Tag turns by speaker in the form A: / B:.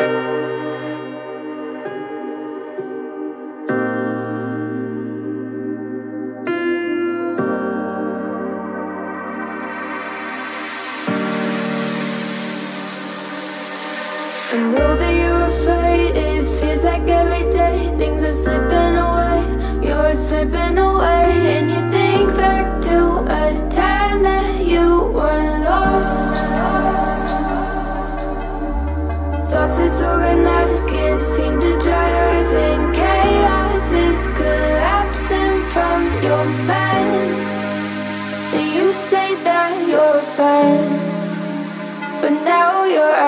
A: I know that you're afraid, it feels like every day things are slipping away, you're slipping away. And you think back to a time that you were lost. Thoughts disorganized, can't seem to dry your eyes, and chaos is collapsing from your mind. And you say that you're fine, but now you're